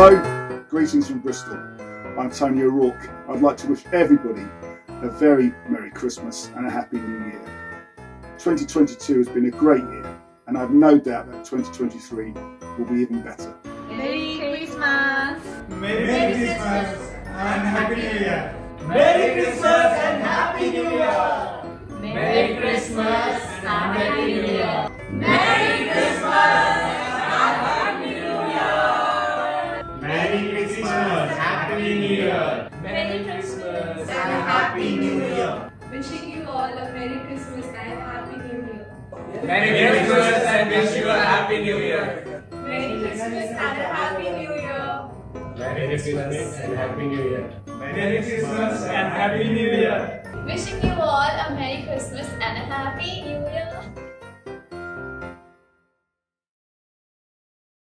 Hello, greetings from Bristol. I'm Tony O'Rourke. I'd like to wish everybody a very Merry Christmas and a Happy New Year. 2022 has been a great year, and I have no doubt that 2023 will be even better. Merry Christmas! Merry Christmas and Happy New Year! Merry Christmas and Happy New Year! Merry Christmas and Happy New Year! Merry Christmas and Happy New Year! Merry Christmas, Happy New Year! Merry Christmas And Happy New Year! Wishing you all a Merry Christmas and Happy New Year. Merry Christmas and wish you a Happy New Year! Merry Christmas and a Happy New Year. Merry Christmas and Happy New Year! Merry Christmas and Happy New Year! Wishing you all a Merry Christmas and a Happy